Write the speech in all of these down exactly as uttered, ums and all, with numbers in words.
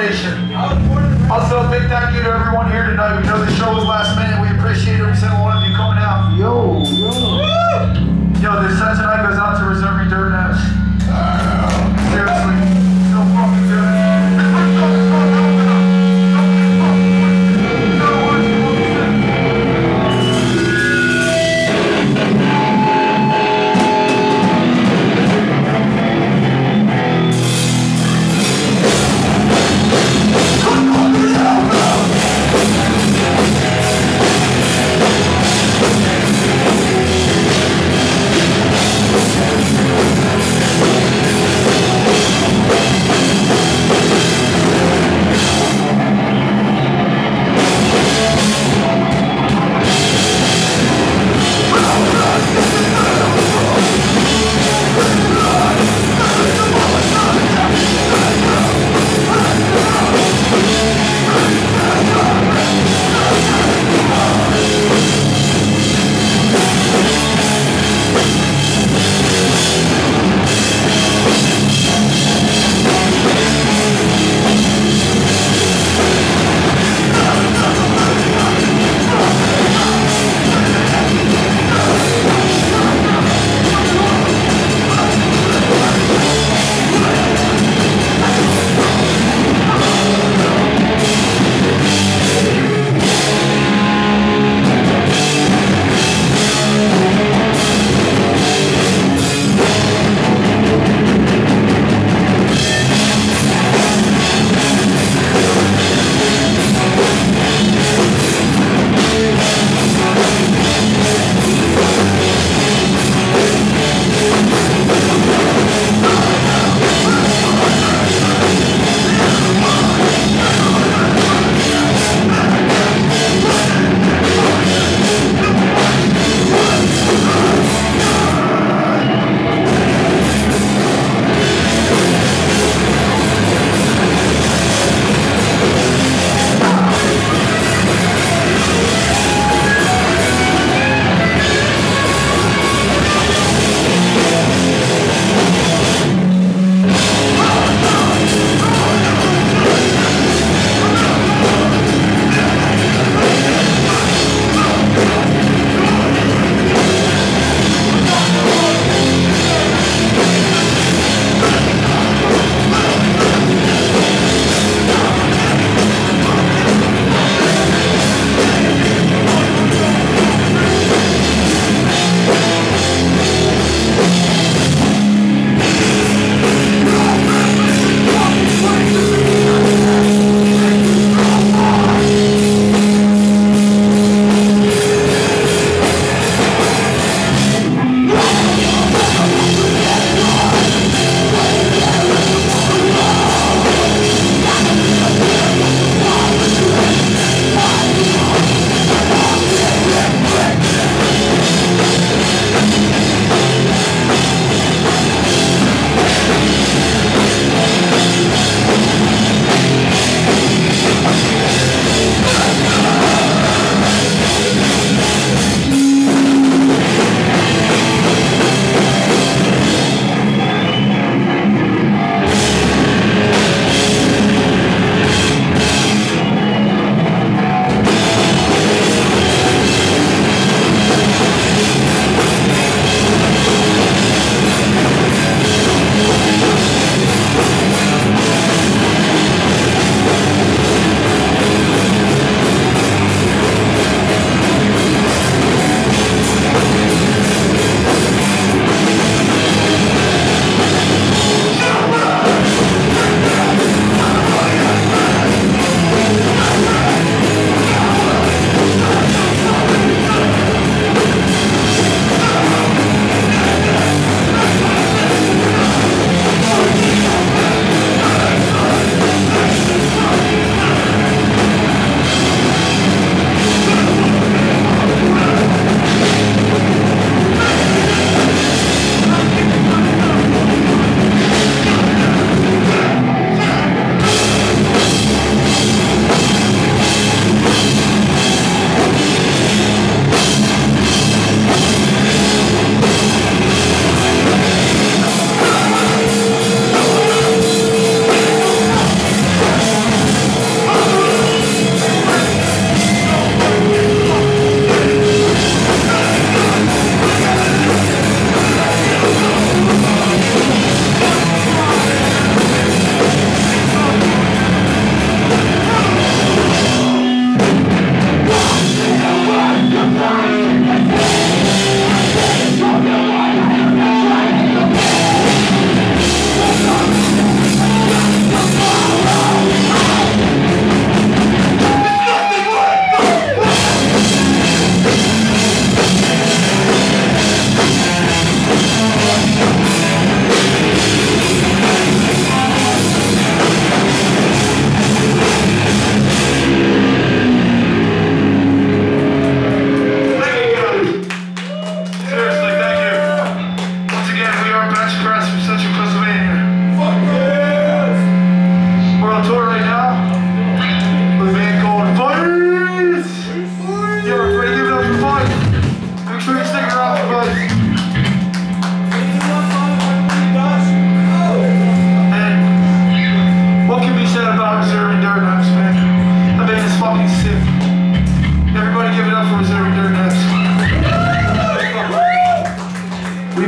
Nation. Also, a big thank you to everyone here tonight. We know the show was last minute. We appreciate every single one of you coming out. Yo, yo. Yo, this set tonight goes out to Reserve Dirt Nats. Seriously, so fucking good.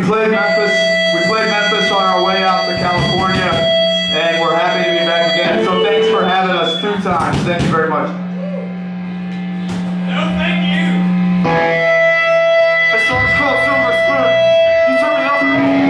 played Memphis. We played Memphis on our way out to California, and we're happy to be back again. So thanks for having us two times. Thank you very much. No, thank you. This song's called Silver Spoon. You turn me up. Thank you.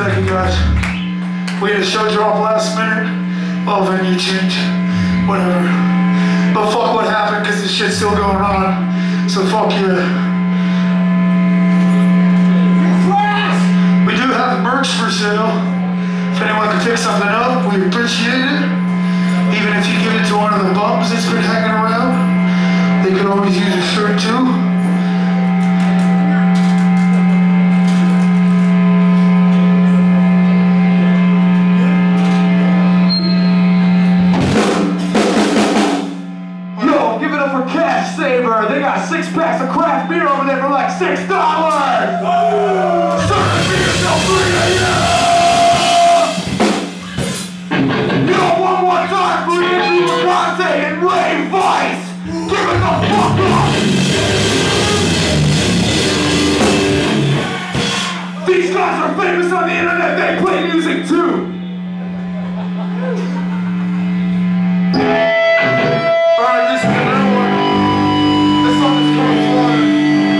thank you guys. We had a show drop last minute. Oh, venue change. Whatever. But fuck what happened, because this shit's still going on. So fuck you. We do have merch for sale. If anyone can pick something up, we appreciate it. Even if you give it to one of the bums that's been hanging around, they could always use a shirt too. Yo, give it up for Cash Saver. They got six packs of craft beer over there for like six dollars. Start to be yourself three A M Yo, one more time for Andrew Conte and Ray Vice. Give it the fuck up. These guys are famous on the internet. They play music too. Alright, this is another one. This song is called Flutter.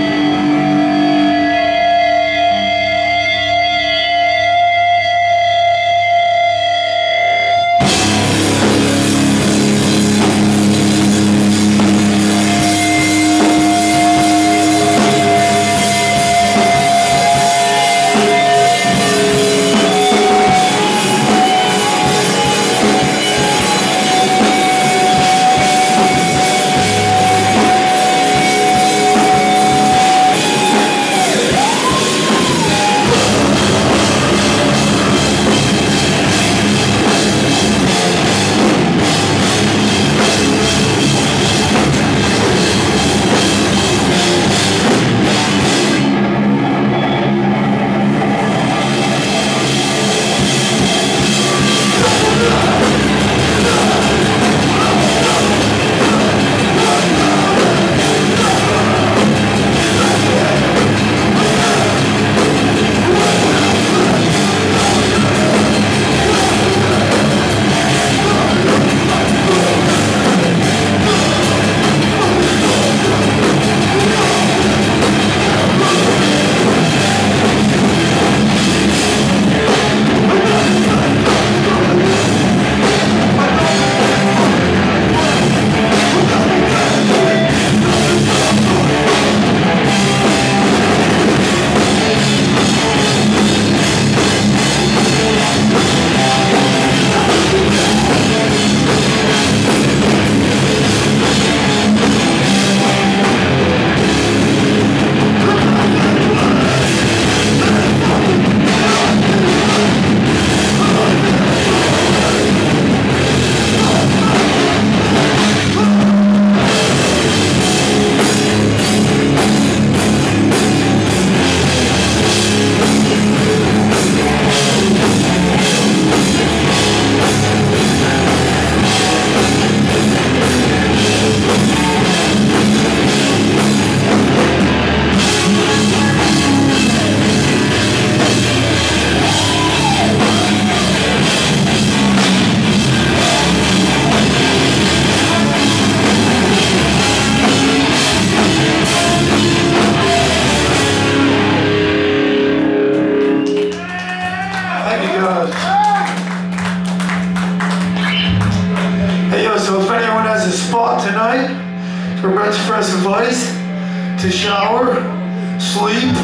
Express advice to shower, sleep,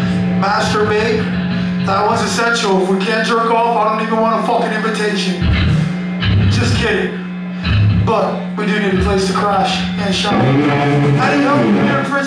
masturbate. That one's essential. If we can't jerk off, I don't even want a fucking invitation. Just kidding. But we do need a place to crash and shower. Anyhow,